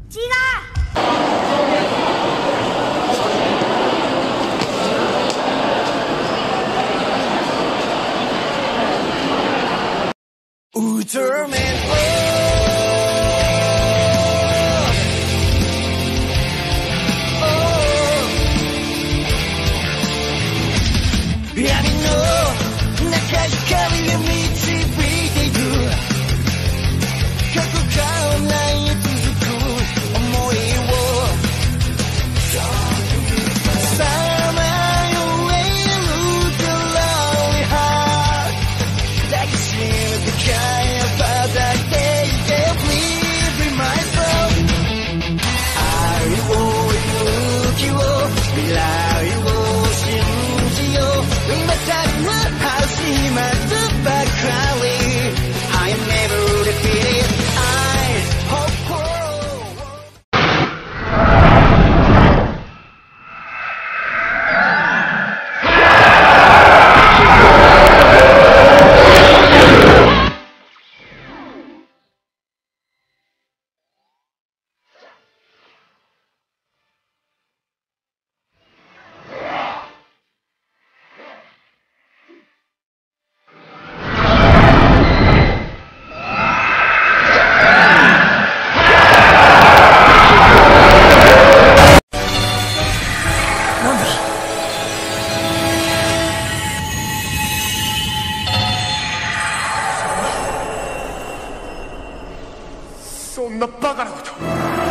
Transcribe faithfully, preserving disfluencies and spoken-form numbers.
違う。 ウルトラマン闇の中光が導いていく過去からない続く想いをさまよえるから抱きしめて羽ばたいていて Please be myself 愛を勇気を未来を信じよう今たちは始まったばかり I am never defeated I hope for そんなバカなこと